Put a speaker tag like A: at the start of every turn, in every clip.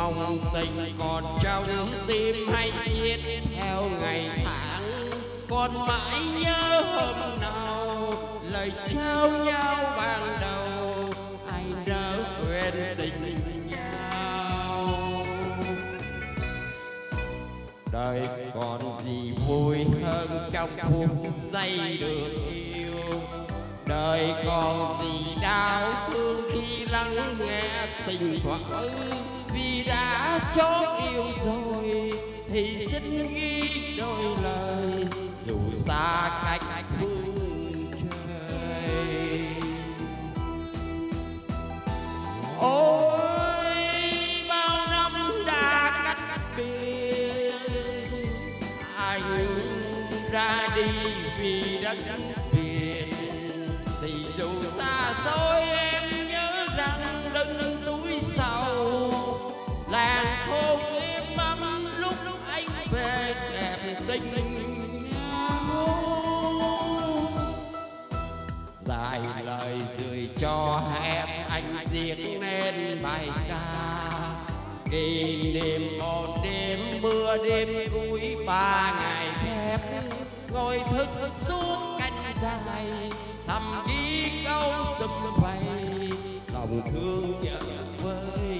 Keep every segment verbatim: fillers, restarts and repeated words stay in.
A: mong tình còn trong tim hay viết theo ngày tháng, còn mãi nhớ hôm nào lời trao nhau ban đầu, ai nỡ quên tình nhau. Đời còn gì vui hơn trong phút giây được yêu, đời còn gì đau thương khi lắng nghe tình vỡ. Vì đã chót yêu rồi thì xin ghi đôi lời, dù xa cách phương trời. Ôi bao năm đã cách biệt, anh ra đi vì đất Việt, thì dù xa xôi em nhớ rằng đừng túi sầu. Làng khô em ấm lúc lúc anh về đẹp tình nhau. Dài lời gửi cho em anh viết nên bài ca, kỷ niệm một đêm mưa đêm vui ba ngày phép. Ngồi thức suốt canh dài thầm đi câu sum vầy, lòng thương nhớ với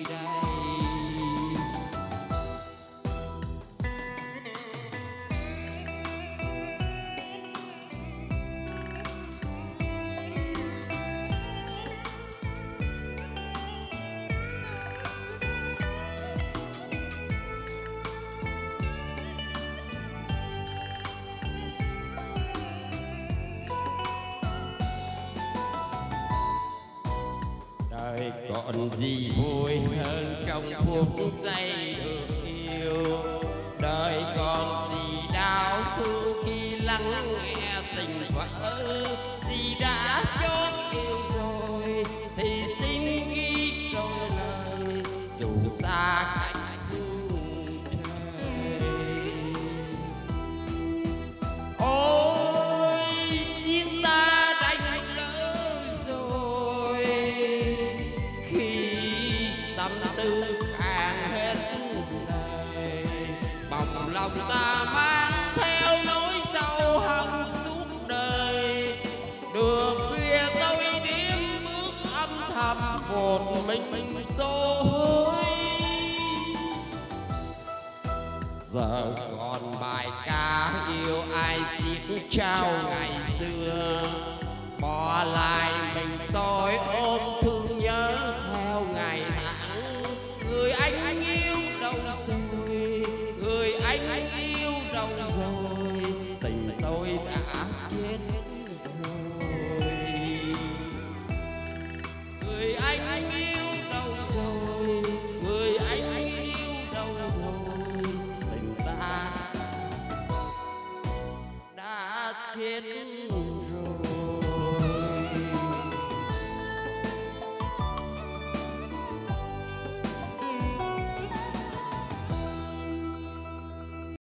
A: đời còn gì vui hơn trong phút giây được yêu, đời còn gì đau thương khi lắng nghe tình vỡ. Gì đã chót yêu rồi thì xin ghi đôi lời, dù xa cách phương trời. Ôi xin ta đánh lỡ rồi, tâm tư càng hết lời, bồng lòng ta mang theo nỗi sầu hận suốt đời. Đường khuya tôi đêm bước âm thầm một mình mình tôi. Giờ còn bài ca yêu ai viết trao ngày xưa, bỏ lại mình tôi ôm